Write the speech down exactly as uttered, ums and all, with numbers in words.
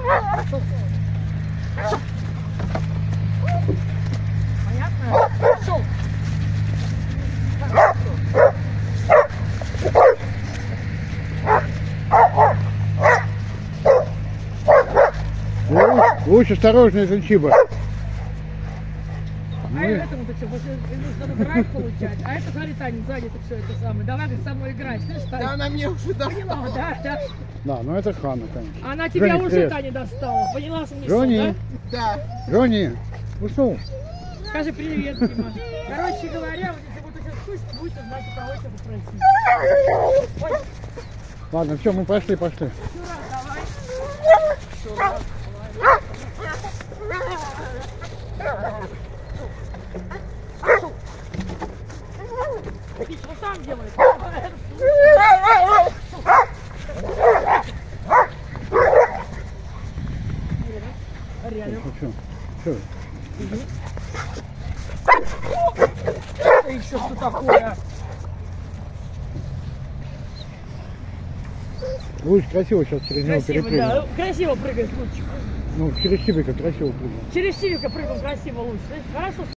Понятно? Пошел. Лучше осторожнее, Занчиба. А этому-то что, нужно выбирать получать. А это, смотри, Таня, сзади это все это самое. Давай со мной играть. Слышь, Таня? Да она мне уже достала. Да, да. Да, ну это Хана, конечно. Она тебя Жони, уже, привет. Таня, достала. Поняла смысл, Жони, да? Да. Жони, уснул. Скажи привет, Дима. Короче говоря, вот если будут сейчас слышать, будет знать, у кого тебя попросить. Ой, Ладно, все, мы пошли, пошли. еще раз давай. Еще раз. Видишь, он сам делает. Рядом. Ну, что? Что? Это еще что такое? Луч красиво сейчас через него Красиво, перепрыгнул. да. Красиво прыгает лучик. Ну, через Чибика красиво прыгнул. Через Сивика прыгал красиво луч. Хорошо.